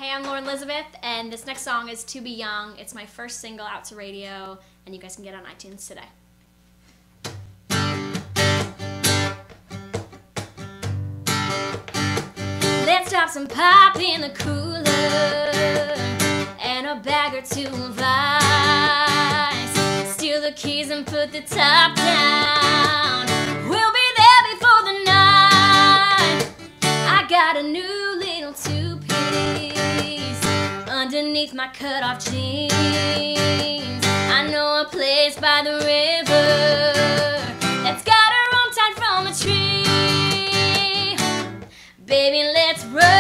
Hey, I'm Lizabeth, and this next song is To Be Young. It's my first single out to radio, and you guys can get it on iTunes today. Let's drop some pop in the cooler and a bag or two of ice. Steal the keys and put the top down. We'll be there before the night. I got a new little two-piece underneath my cut-off jeans. I know a place by the river that's got a room tied from a tree. Baby, let's run.